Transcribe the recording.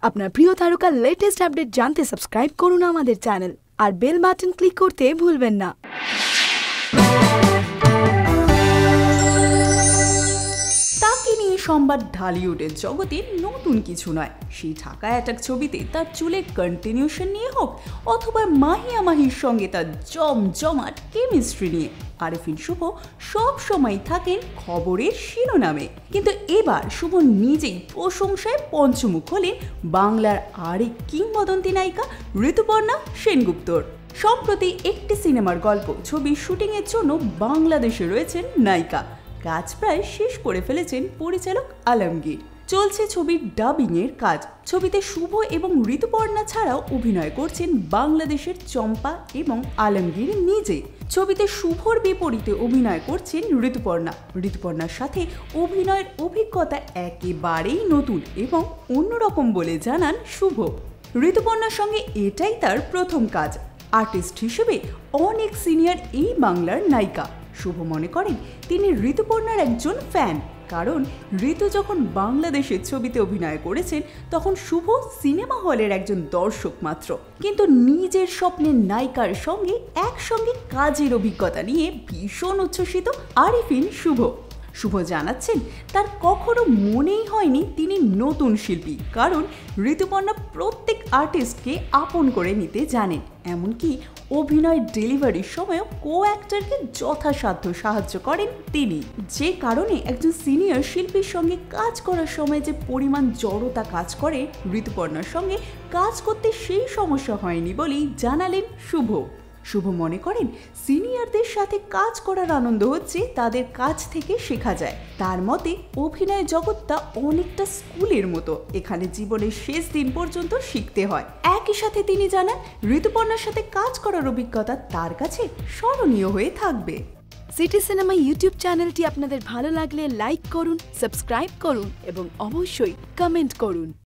আপনার প্রিয় তারকার লেটেস্ট আপডেট জানতে সাবস্ক্রাইব করুন আমাদের চ্যানেল আর বেল বাটন ক্লিক করতে ভুলবেন না। তাকে নিয়ে সংবাদ ঢালিউডের জগতে নতুন কিছু নয়। সেই ঢাকা অ্যাটাক ছবিতে তার চুলের কন্টিনিউশন নিয়ে হোক অথবা মাহিয়া মাহির সঙ্গে তার জমজমাট কেমিস্ট্রি নিয়ে, আরেফিন শুভ সব সময় থাকেন খবরের শিরোনামে। কিন্তু এবার শুভ নিজেই প্রশংসায় পঞ্চমুখ হলেন বাংলার আরেক কিংবদন্তি নায়িকা ঋতুপর্ণা সেনগুপ্তর। সম্প্রতি একটি সিনেমার গল্প ছবির শুটিংয়ের জন্য বাংলাদেশে রয়েছেন নায়িকা। কাজ প্রায় শেষ করে ফেলেছেন পরিচালক আলমগীর। চলছে ছবির ডাবিংয়ের কাজ। ছবিতে শুভ এবং ঋতুপর্ণা ছাড়াও অভিনয় করছেন বাংলাদেশের চম্পা এবং আলমগীর নিজে। ছবিতে শুভর বিপরীতে অভিনয় করছেন ঋতুপর্ণার সাথে অভিনয়ের অভিজ্ঞতা একেবারেই নতুন এবং অন্যরকম বলে জানান শুভ। ঋতুপর্ণার সঙ্গে এটাই তার প্রথম কাজ। আর্টিস্ট হিসেবে অনেক সিনিয়র এই বাংলার নায়িকা। শুভ মনে করেন তিনি ঋতুপর্ণার একজন ফ্যান, কারণ ঋতু যখন বাংলাদেশের ছবিতে অভিনয় করেছেন তখন শুভ সিনেমা হলের একজন দর্শক মাত্র, কিন্তু নিজের স্বপ্নের নায়িকার সঙ্গে একসঙ্গে কাজের অভিজ্ঞতা নিয়ে ভীষণ উচ্ছ্বসিত আরেফিন শুভ জানাচ্ছেন তার কখনো মনেই হয়নি তিনি নতুন শিল্পী, কারণ ঋতুপর্ণা প্রত্যেক আর্টিস্টকে আপন করে নিতে জানেন। এমনকি অভিনয় ডেলিভারির সময়ও কো অ্যাক্টরকে যথাসাধ্য সাহায্য করেন তিনি, যে কারণে একজন সিনিয়র শিল্পীর সঙ্গে কাজ করার সময় যে পরিমাণ জড়তা কাজ করে ঋতুপর্ণার সঙ্গে কাজ করতে সেই সমস্যা হয়নি বলেই জানালেন শুভ মনে করেন সিনিয়রদের সাথে কাজ করার আনন্দ হচ্ছে তাদের কাছ থেকে শেখা যায়। তার মতে অভিনয় জগৎটা অনেকটা স্কুলের মতো, এখানে জীবনের শেষ দিন পর্যন্ত শিখতে হয়। একই সাথে তিনি জানান ঋতুপর্ণার সাথে কাজ করার অভিজ্ঞতা তার কাছে স্মরণীয় হয়ে থাকবে। সিটি সিনেমা ইউটিউব চ্যানেলটি আপনাদের ভালো লাগলে লাইক করুন, সাবস্ক্রাইব করুন এবং অবশ্যই কমেন্ট করুন।